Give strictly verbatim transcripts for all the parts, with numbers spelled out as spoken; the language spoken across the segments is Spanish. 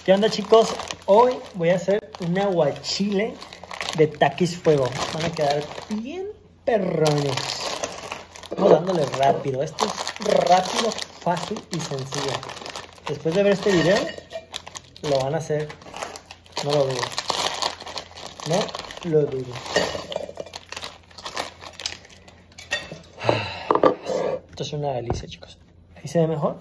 ¿Qué onda, chicos? Hoy voy a hacer un aguachile de Takis Fuego. Van a quedar bien perrones. Vamos dándole rápido. Esto es rápido, fácil y sencillo. Después de ver este video, lo van a hacer. No lo dudo. No lo dudo. Esto es una delicia, chicos. ¿Ahí se ve mejor?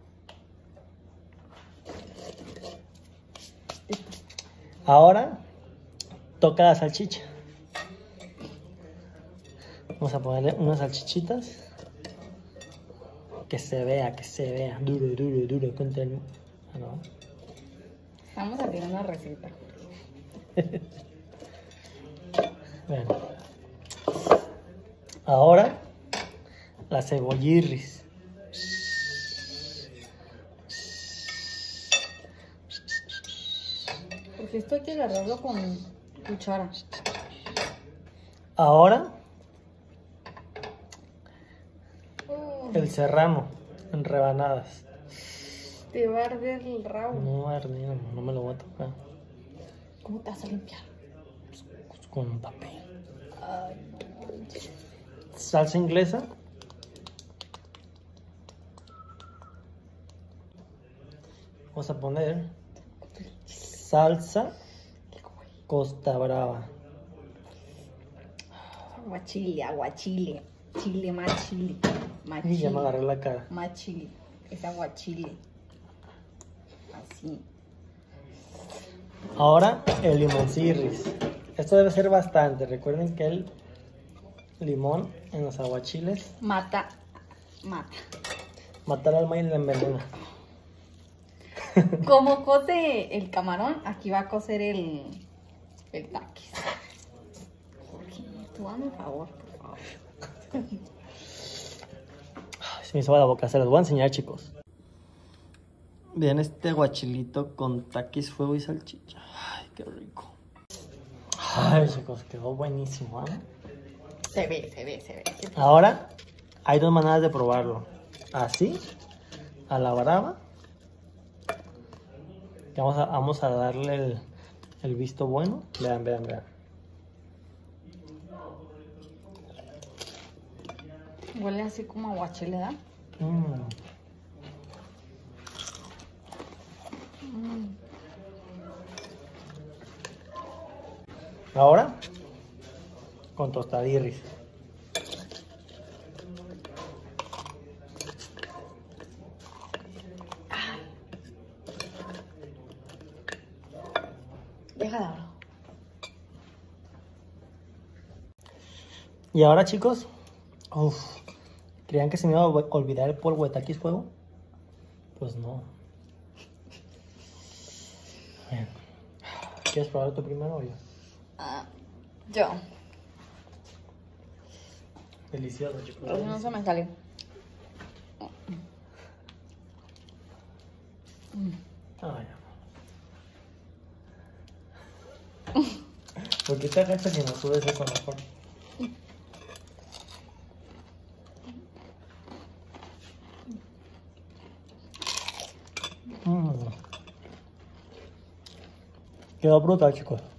Ahora toca la salchicha. Vamos a ponerle unas salchichitas. Que se vea, que se vea. Duro, duro, duro. Contra el... ah, no. Vamos a hacer una receta. Bueno. Ahora la cebollirris. Porque esto hay que agarrarlo con cuchara. Ahora Oh, el serrano en rebanadas. te va a arder el rabo. No, ardido, no me lo voy a tocar. ¿Cómo te vas a limpiar? Pues con un papel. Ay, no. Salsa inglesa. Vamos a poner salsa Costa Brava. Aguachile, aguachile. Chile, más chile. Más Y ya me chile. agarré la cara. Más chile. Es aguachile. Así. Ahora el limoncirris. Esto debe ser bastante. Recuerden que el limón en los aguachiles Mata. Mata. mata al alma y la envenena. Como cose el camarón, aquí va a cocer el, el taquis. Jorge, tú hazme un favor, por favor. Se me hizo la boca. Se los voy a enseñar, chicos. Vean este aguachilito con Takis Fuego y salchicha. Ay, qué rico. Ay, chicos, quedó buenísimo, ¿eh? Se ve, se ve, se ve. se ve. Ahora hay dos maneras de probarlo. Así, a la brava. Que vamos a, vamos a darle el, el visto bueno. Vean, vean, vean. Huele así como aguachile, ¿verdad? Mm. Mm. Ahora, con tostadirris. Deja de hablar. Y ahora, chicos, uff, ¿creían que se me iba a olvidar el polvo de Takis Fuego? Pues no. Bien. ¿Quieres probar tú primero o yo? Ah, yo. Delicioso, chicos. Pero si no se me sale. Ay, ¿por qué te agachas y no subes eso mejor? Mm. Quedó brutal, chicos.